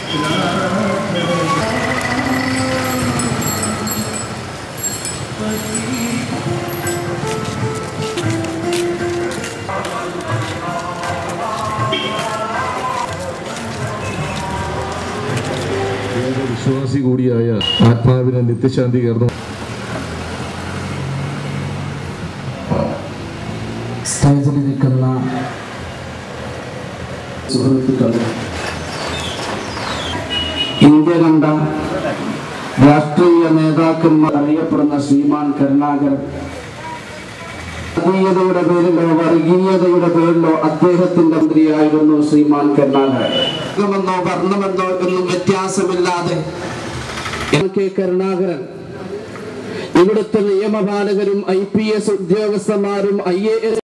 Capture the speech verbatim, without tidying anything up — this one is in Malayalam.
വിശ്വാസി കൂടിയായ ആത്മാവിന് നിത്യശാന്തി കയർന്നു. സ്റ്റേജിലിരിക്കുന്ന സുഹൃത്തുക്കളെ, ഇന്ത്യ കണ്ട രാഷ്ട്രീയ നേതാക്കന്മാർ അറിയപ്പെടുന്ന ശ്രീമാൻ കരുണാകരൻ വർഗീയതയുടെ പേരിലോ വർഗീയതയുടെ പേരിലോ അദ്ദേഹത്തിന്റെ മന്ത്രിയായിരുന്നു ശ്രീമാൻ കരുണാകരൻ. മെന്നോ വർണ്ണമെന്നോ ഒന്നും വ്യത്യാസമില്ലാതെ കെ കരുണാകരൻ ഇവിടുത്തെ നിയമപാലകരും ഐ പി എസ് ഉദ്യോഗസ്ഥന്മാരും ഐ എ എസ്